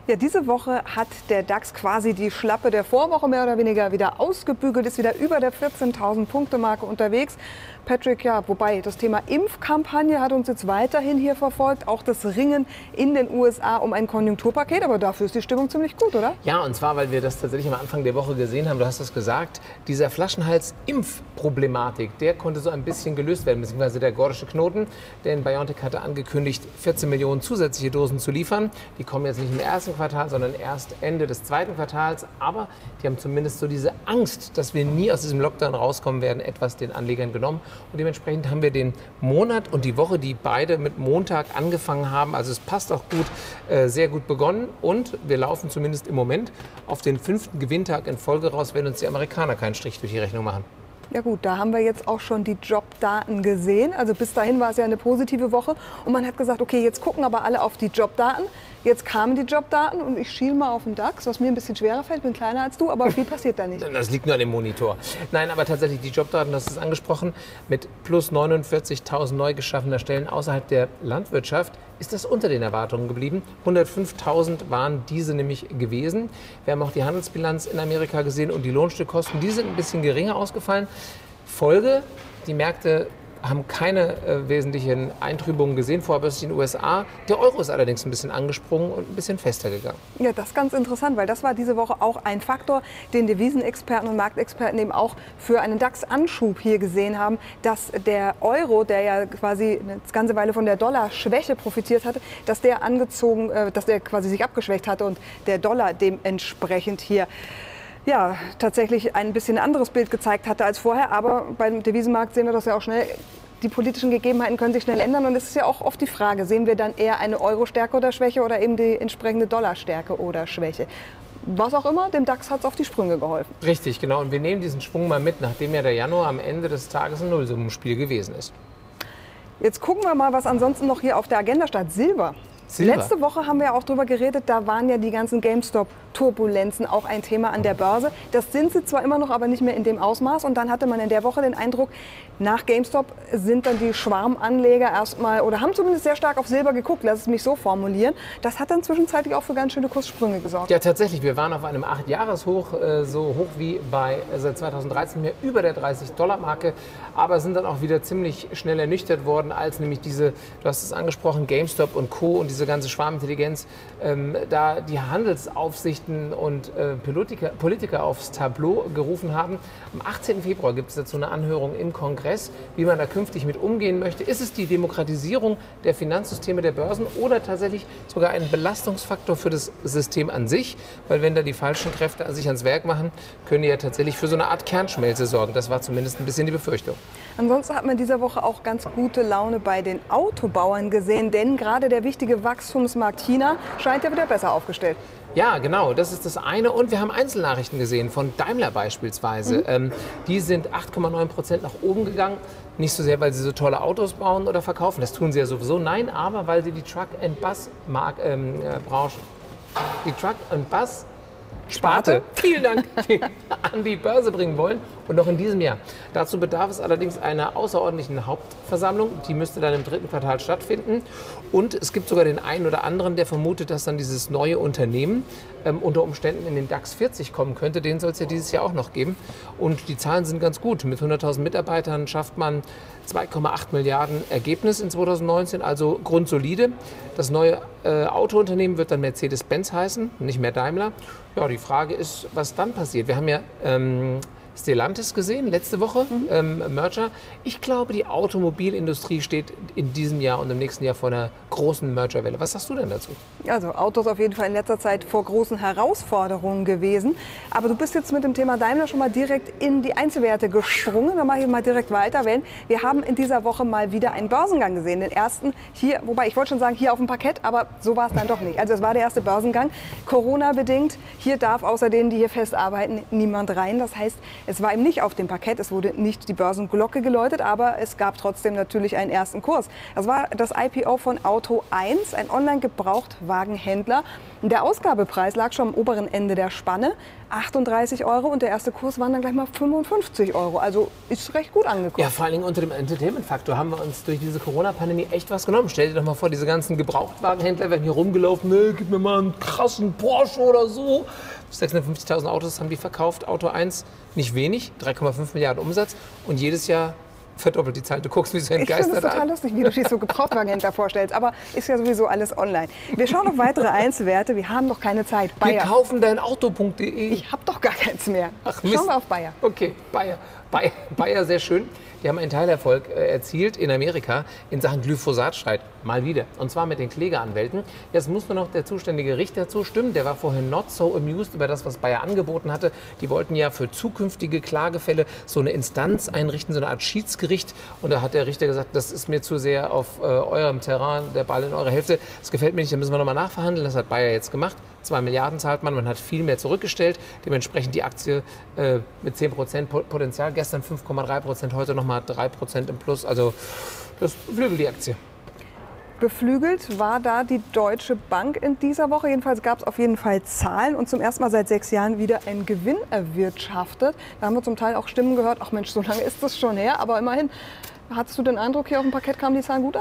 Ja, diese Woche hat der DAX quasi die Schlappe der Vorwoche mehr oder weniger wieder ausgebügelt, ist wieder über der 14.000 Punkte Marke unterwegs. Patrick, ja, wobei das Thema Impfkampagne hat uns jetzt weiterhin hier verfolgt, auch das Ringen in den USA um ein Konjunkturpaket, aber dafür ist die Stimmung ziemlich gut, oder? Ja, und zwar, weil wir das tatsächlich am Anfang der Woche gesehen haben, du hast es gesagt, dieser Flaschenhals-Impfproblematik, der konnte so ein bisschen gelöst werden, beziehungsweise der gordische Knoten, denn BioNTech hatte angekündigt, 14 Millionen zusätzliche Dosen zu liefern. Die kommen jetzt nicht im ersten Quartal, sondern erst Ende des zweiten Quartals, aber die haben zumindest so diese Angst, dass wir nie aus diesem Lockdown rauskommen werden, etwas den Anlegern genommen. Und dementsprechend haben wir den Monat und die Woche, die beide mit Montag angefangen haben. Also es passt auch gut, sehr gut begonnen. Und wir laufen zumindest im Moment auf den 5. Gewinntag in Folge raus, wenn uns die Amerikaner keinen Strich durch die Rechnung machen. Ja gut, da haben wir jetzt auch schon die Jobdaten gesehen. Also bis dahin war es ja eine positive Woche. Und man hat gesagt, okay, jetzt gucken aber alle auf die Jobdaten. Jetzt kamen die Jobdaten und ich schiele mal auf den DAX, was mir ein bisschen schwerer fällt, bin kleiner als du, aber viel passiert da nicht. Das liegt nur an dem Monitor. Nein, aber tatsächlich die Jobdaten, das ist angesprochen, mit plus 49.000 neu geschaffener Stellen außerhalb der Landwirtschaft ist das unter den Erwartungen geblieben. 105.000 waren diese nämlich gewesen. Wir haben auch die Handelsbilanz in Amerika gesehen und die Lohnstückkosten, die sind ein bisschen geringer ausgefallen. Folge, die Märkte haben keine wesentlichen Eintrübungen gesehen, vorbörslich in den USA. Der Euro ist allerdings ein bisschen angesprungen und ein bisschen fester gegangen. Ja, das ist ganz interessant, weil das war diese Woche auch ein Faktor, den Devisenexperten und Marktexperten eben auch für einen DAX-Anschub hier gesehen haben, dass der Euro, der ja quasi eine ganze Weile von der Dollarschwäche profitiert hatte, dass der quasi sich abgeschwächt hatte und der Dollar dementsprechend hier ja, tatsächlich ein bisschen anderes Bild gezeigt hatte als vorher. Aber beim Devisenmarkt sehen wir das ja auch schnell. Die politischen Gegebenheiten können sich schnell ändern. Und es ist ja auch oft die Frage, sehen wir dann eher eine Euro-Stärke oder Schwäche oder eben die entsprechende Dollar-Stärke oder Schwäche. Was auch immer, dem DAX hat es auf die Sprünge geholfen. Richtig, genau. Und wir nehmen diesen Schwung mal mit, nachdem ja der Januar am Ende des Tages ein Nullsummenspiel gewesen ist. Jetzt gucken wir mal, was ansonsten noch hier auf der Agenda steht. Silber. Letzte Woche haben wir auch darüber geredet, da waren ja die ganzen GameStop-Turbulenzen auch ein Thema an der Börse. Das sind sie zwar immer noch, aber nicht mehr in dem Ausmaß. Und dann hatte man in der Woche den Eindruck, nach GameStop sind dann die Schwarmanleger erstmal oder haben zumindest sehr stark auf Silber geguckt, lass es mich so formulieren. Das hat dann zwischenzeitlich auch für ganz schöne Kurssprünge gesorgt. Ja, tatsächlich. Wir waren auf einem 8-Jahres-Hoch, so hoch wie seit 2013 mehr über der 30-Dollar-Marke, aber sind dann auch wieder ziemlich schnell ernüchtert worden, als nämlich diese, du hast es angesprochen, GameStop und Co. und diese ganze Schwarmintelligenz, da die Handelsaufsichten und Politiker aufs Tableau gerufen haben. Am 18. Februar gibt es dazu eine Anhörung im Kongress, wie man da künftig mit umgehen möchte. Ist es die Demokratisierung der Finanzsysteme der Börsen oder tatsächlich sogar ein Belastungsfaktor für das System an sich? Weil wenn da die falschen Kräfte sich ans Werk machen, können die ja tatsächlich für so eine Art Kernschmelze sorgen. Das war zumindest ein bisschen die Befürchtung. Ansonsten hat man diese Woche auch ganz gute Laune bei den Autobauern gesehen, denn gerade der wichtige Wachstumsmarkt China scheint ja wieder besser aufgestellt. Ja, genau, das ist das eine. Und wir haben Einzelnachrichten gesehen von Daimler beispielsweise. Die sind 8,9% nach oben gegangen. Nicht so sehr, weil sie so tolle Autos bauen oder verkaufen, das tun sie ja sowieso. Nein, aber weil sie die Truck- and Bus-Branche, die Truck- and Bus Sparte, vielen Dank, an die Börse bringen wollen und noch in diesem Jahr. Dazu bedarf es allerdings einer außerordentlichen Hauptversammlung, die müsste dann im 3. Quartal stattfinden. Und es gibt sogar den einen oder anderen, der vermutet, dass dann dieses neue Unternehmen unter Umständen in den DAX 40 kommen könnte. Den soll es ja dieses Jahr auch noch geben. Und die Zahlen sind ganz gut. Mit 100.000 Mitarbeitern schafft man 2,8 Milliarden Ergebnis in 2019, also grundsolide. Das neue Autounternehmen wird dann Mercedes-Benz heißen, nicht mehr Daimler. Ja, die Frage ist, was dann passiert. Wir haben ja Stellantis gesehen, letzte Woche, Merger. Ich glaube, die Automobilindustrie steht in diesem Jahr und im nächsten Jahr vor einer großen Mergerwelle. Was sagst du denn dazu? Also Autos auf jeden Fall in letzter Zeit vor großen Herausforderungen gewesen. Aber du bist jetzt mit dem Thema Daimler schon mal direkt in die Einzelwerte gesprungen. Dann mache ich mal direkt weiter. Wir haben in dieser Woche mal wieder einen Börsengang gesehen. Den ersten hier, wobei ich wollte schon sagen, hier auf dem Parkett, aber so war es dann doch nicht. Also es war der erste Börsengang, Corona-bedingt. Hier darf außer denen, die hier fest arbeiten, niemand rein. Das heißt, Es war eben nicht auf dem Parkett, es wurde nicht die Börsenglocke geläutet, aber es gab trotzdem natürlich einen ersten Kurs. Das war das IPO von Auto 1, ein Online-Gebrauchtwagenhändler. Der Ausgabepreis lag schon am oberen Ende der Spanne, 38 Euro, und der erste Kurs waren dann gleich mal 55 Euro. Also ist recht gut angekommen. Ja, vor allen Dingen unter dem Entertainment-Faktor haben wir uns durch diese Corona-Pandemie echt was genommen. Stell dir doch mal vor, diese ganzen Gebrauchtwagenhändler werden hier rumgelaufen, gib mir mal einen krassen Porsche oder so. 650.000 Autos haben die verkauft, Auto 1 nicht wenig, 3,5 Milliarden Umsatz und jedes Jahr verdoppelt die Zahl. Du guckst wie so entgeistert an. Ich finde es total lustig, wie du dich so Gebrauchtwagenhändler vorstellst. Aber ist ja sowieso alles online. Wir schauen auf weitere Einzelwerte. Wir haben doch keine Zeit. Bayer. Wir kaufen dein Auto.de. Ich habe doch gar keins mehr. Ach, Mist. Schauen wir auf Bayer. Okay, Bayer. Bayer, sehr schön. Die haben einen Teilerfolg erzielt in Amerika in Sachen Glyphosatstreit. Mal wieder. Und zwar mit den Klägeranwälten. Jetzt muss nur noch der zuständige Richter zustimmen. Der war vorher not so amused über das, was Bayer angeboten hatte. Die wollten ja für zukünftige Klagefälle so eine Instanz einrichten, so eine Art Schiedsgericht. Und da hat der Richter gesagt, das ist mir zu sehr auf eurem Terrain, der Ball in eurer Hälfte. Das gefällt mir nicht, da müssen wir nochmal nachverhandeln. Das hat Bayer jetzt gemacht. 2 Milliarden zahlt man hat viel mehr zurückgestellt. Dementsprechend die Aktie mit 10% Potenzial. Gestern 5,3%, heute nochmal 3% im Plus. Also das beflügelt die Aktie. Beflügelt war da die Deutsche Bank in dieser Woche. Jedenfalls gab es auf jeden Fall Zahlen und zum ersten Mal seit 6 Jahren wieder einen Gewinn erwirtschaftet. Da haben wir zum Teil auch Stimmen gehört, ach Mensch, so lange ist das schon her. Aber immerhin, hattest du den Eindruck, hier auf dem Parkett kamen die Zahlen gut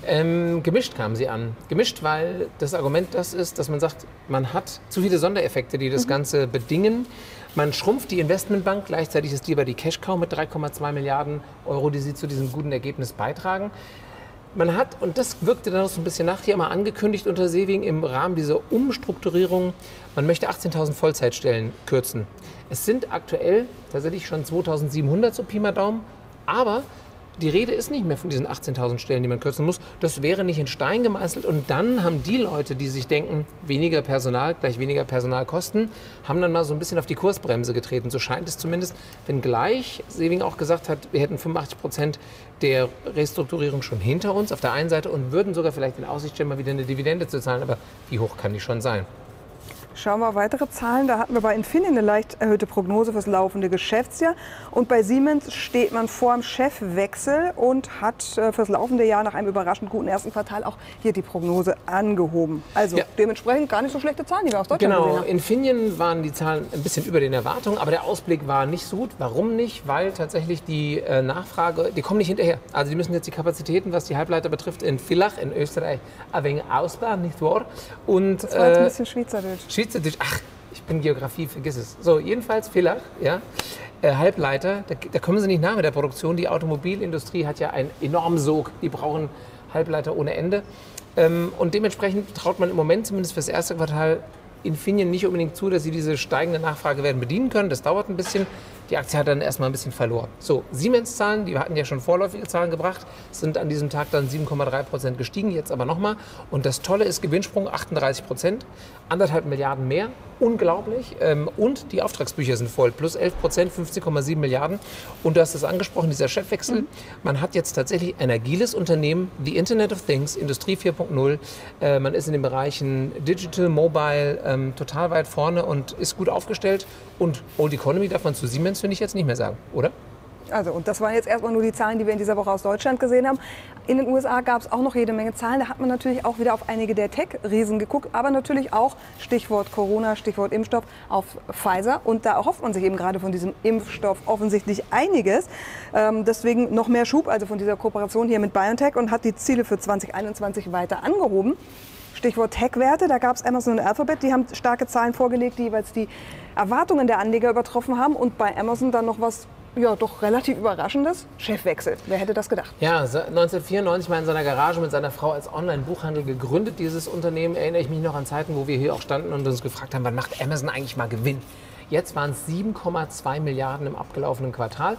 an? Gemischt kamen sie an. Gemischt, weil das Argument das ist, dass man sagt, man hat zu viele Sondereffekte, die das Ganze bedingen. Man schrumpft die Investmentbank, gleichzeitig ist lieber die Cash-Cow mit 3,2 Milliarden Euro, die sie zu diesem guten Ergebnis beitragen. Man hat, und das wirkte dann noch so ein bisschen nach, hier mal angekündigt unter Sewing im Rahmen dieser Umstrukturierung, man möchte 18.000 Vollzeitstellen kürzen. Es sind aktuell tatsächlich schon 2.700, so Pi mal Daumen, aber die Rede ist nicht mehr von diesen 18.000 Stellen, die man kürzen muss. Das wäre nicht in Stein gemeißelt. Und dann haben die Leute, die sich denken, weniger Personal gleich weniger Personalkosten, haben dann mal so ein bisschen auf die Kursbremse getreten. So scheint es zumindest, wenngleich Sewing auch gesagt hat, wir hätten 85% der Restrukturierung schon hinter uns auf der einen Seite und würden sogar vielleicht in Aussicht stellen, mal wieder eine Dividende zu zahlen. Aber wie hoch kann die schon sein? Schauen wir weitere Zahlen. Da hatten wir bei Infineon eine leicht erhöhte Prognose fürs laufende Geschäftsjahr. Und bei Siemens steht man vor dem Chefwechsel und hat fürs laufende Jahr nach einem überraschend guten ersten Quartal auch hier die Prognose angehoben. Also dementsprechend gar nicht so schlechte Zahlen, die wir aus Deutschland gesehen haben. Infineon waren die Zahlen ein bisschen über den Erwartungen, aber der Ausblick war nicht so gut. Warum nicht? Weil tatsächlich die Nachfrage, die kommen nicht hinterher. Also die müssen jetzt die Kapazitäten, was die Halbleiter betrifft, in Villach in Österreich ein wenig ausbauen, nicht wahr? Und, das war jetzt ein bisschen Schweizerdeutsch. Ach, ich bin Geografie, vergiss es. So, jedenfalls Villach, ja, Halbleiter, da kommen sie nicht nach mit der Produktion. Die Automobilindustrie hat ja einen enormen Sog. Die brauchen Halbleiter ohne Ende. Und dementsprechend traut man im Moment zumindest fürs erste Quartal Infineon nicht unbedingt zu, dass sie diese steigende Nachfrage werden bedienen können. Das dauert ein bisschen. Die Aktie hat dann erstmal ein bisschen verloren. So, Siemens-Zahlen, die hatten ja schon vorläufige Zahlen gebracht, sind an diesem Tag dann 7,3% gestiegen, jetzt aber nochmal. Und das Tolle ist Gewinnsprung 38%, 1,5 Milliarden mehr, unglaublich. Und die Auftragsbücher sind voll, plus 11%, 15,7 Milliarden. Und du hast es angesprochen, dieser Chefwechsel. Man hat jetzt tatsächlich ein agiles Unternehmen, the Internet of Things, Industrie 4.0. Man ist in den Bereichen Digital, Mobile total weit vorne und ist gut aufgestellt. Und Old Economy darf man zu Siemens, finde ich, jetzt nicht mehr sagen, oder? Also, und das waren jetzt erstmal nur die Zahlen, die wir in dieser Woche aus Deutschland gesehen haben. In den USA gab es auch noch jede Menge Zahlen. Da hat man natürlich auch wieder auf einige der Tech-Riesen geguckt, aber natürlich auch, Stichwort Corona, Stichwort Impfstoff, auf Pfizer. Und da erhofft man sich eben gerade von diesem Impfstoff offensichtlich einiges. Deswegen noch mehr Schub, also von dieser Kooperation hier mit BioNTech, und hat die Ziele für 2021 weiter angehoben. Stichwort Tech-Werte, da gab es Amazon und Alphabet, die haben starke Zahlen vorgelegt, die jeweils die Erwartungen der Anleger übertroffen haben. Und bei Amazon dann noch was, ja, doch relativ Überraschendes, Chefwechsel. Wer hätte das gedacht? Ja, 1994 mal in seiner Garage mit seiner Frau als Online-Buchhandel gegründet, dieses Unternehmen. Erinnere ich mich noch an Zeiten, wo wir hier auch standen und uns gefragt haben, wann macht Amazon eigentlich mal Gewinn? Jetzt waren es 7,2 Milliarden im abgelaufenen Quartal,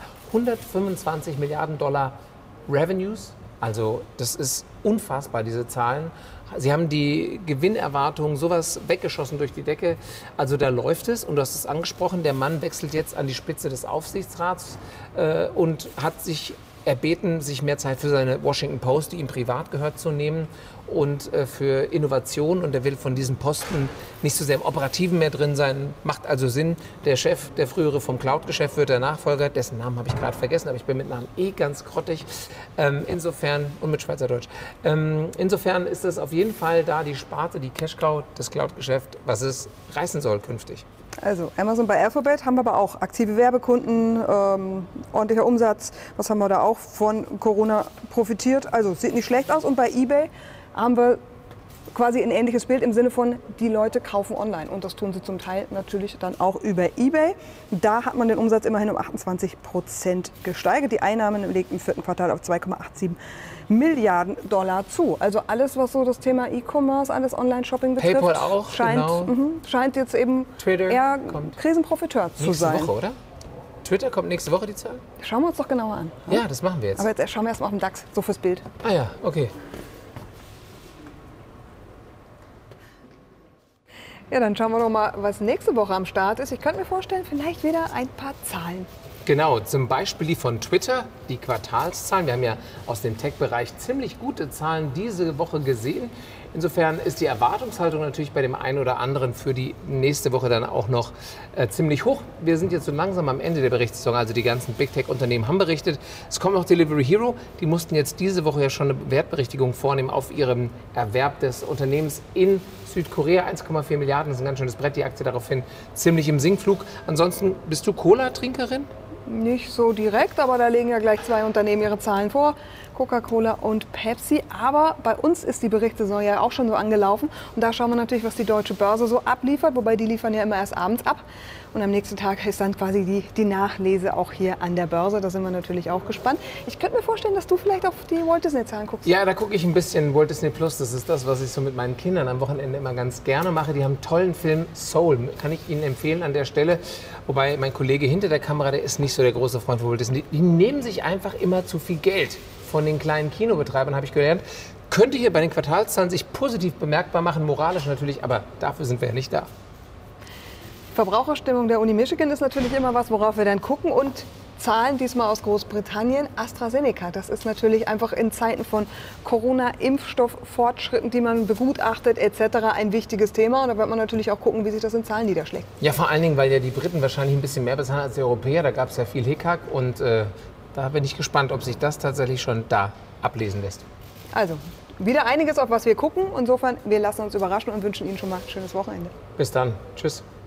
125 Milliarden Dollar Revenues. Also das ist unfassbar, diese Zahlen. Sie haben die Gewinnerwartungen sowas weggeschossen durch die Decke. Also da läuft es. Und du hast es angesprochen, der Mann wechselt jetzt an die Spitze des Aufsichtsrats und hat sich erbeten, sich mehr Zeit für seine Washington Post, die ihm privat gehört, zu nehmen und für Innovation. Und er will von diesen Posten nicht so sehr im Operativen mehr drin sein. Macht also Sinn. Der Chef, der frühere vom Cloud-Geschäft, wird der Nachfolger. Dessen Namen habe ich gerade vergessen, aber ich bin mit Namen ganz grottig. Insofern, und mit Schweizerdeutsch. Insofern ist es auf jeden Fall da die Sparte, die Cash-Cow, das Cloud-Geschäft, was es reißen soll künftig. Also Amazon bei Alphabet haben wir aber auch aktive Werbekunden, ordentlicher Umsatz. Was haben wir da auch von Corona profitiert? Also sieht nicht schlecht aus. Und bei eBay haben wir quasi ein ähnliches Bild im Sinne von, die Leute kaufen online. Und das tun sie zum Teil natürlich dann auch über eBay. Da hat man den Umsatz immerhin um 28% gesteigert. Die Einnahmen legten im 4. Quartal auf 2,87 Milliarden Dollar zu. Also alles, was so das Thema E-Commerce, alles Online-Shopping betrifft, PayPal auch, scheint jetzt eben Twitter eher Krisenprofiteur zu sein. Nächste Woche, oder? Twitter kommt nächste Woche, die Zahl? Schauen wir uns doch genauer an. Ja, das machen wir jetzt. Aber jetzt schauen wir erst mal auf den DAX, so fürs Bild. Ah ja, okay. Ja, dann schauen wir noch mal, was nächste Woche am Start ist. Ich könnte mir vorstellen, vielleicht wieder ein paar Zahlen. Genau, zum Beispiel die von Twitter, die Quartalszahlen. Wir haben ja aus dem Tech-Bereich ziemlich gute Zahlen diese Woche gesehen. Insofern ist die Erwartungshaltung natürlich bei dem einen oder anderen für die nächste Woche dann auch noch ziemlich hoch. Wir sind jetzt so langsam am Ende der Berichtssaison, also die ganzen Big Tech-Unternehmen haben berichtet. Es kommt noch Delivery Hero, die mussten jetzt diese Woche ja schon eine Wertberichtigung vornehmen auf ihrem Erwerb des Unternehmens in Südkorea. 1,4 Milliarden, das ist ein ganz schönes Brett, die Aktie daraufhin ziemlich im Sinkflug. Ansonsten, bist du Cola-Trinkerin? Nicht so direkt, aber da legen ja gleich zwei Unternehmen ihre Zahlen vor, Coca-Cola und Pepsi. Aber bei uns ist die Berichtssaison ja auch schon so angelaufen. Und da schauen wir natürlich, was die Deutsche Börse so abliefert, wobei die liefern ja immer erst abends ab. Und am nächsten Tag ist dann quasi die Nachlese auch hier an der Börse. Da sind wir natürlich auch gespannt. Ich könnte mir vorstellen, dass du vielleicht auf die Walt Disney-Zahlen guckst. Ja, da gucke ich ein bisschen Walt Disney Plus. Das ist das, was ich so mit meinen Kindern am Wochenende immer ganz gerne mache. Die haben einen tollen Film, Soul. Kann ich Ihnen empfehlen an der Stelle. Wobei mein Kollege hinter der Kamera, der ist nicht so der große Freund von Walt Disney. Die nehmen sich einfach immer zu viel Geld von den kleinen Kinobetreibern, habe ich gelernt. Könnte hier bei den Quartalszahlen sich positiv bemerkbar machen, moralisch natürlich, aber dafür sind wir ja nicht da. Verbraucherstimmung der Uni Michigan ist natürlich immer was, worauf wir dann gucken. Und Zahlen diesmal aus Großbritannien. AstraZeneca, das ist natürlich einfach in Zeiten von Corona-Impfstofffortschritten, die man begutachtet etc. ein wichtiges Thema. Und da wird man natürlich auch gucken, wie sich das in Zahlen niederschlägt. Ja, vor allen Dingen, weil ja die Briten wahrscheinlich ein bisschen mehr bezahlen als die Europäer. Da gab es ja viel Hickhack und da bin ich gespannt, ob sich das tatsächlich schon da ablesen lässt. Also, wieder einiges, auf was wir gucken. Insofern, wir lassen uns überraschen und wünschen Ihnen schon mal ein schönes Wochenende. Bis dann. Tschüss.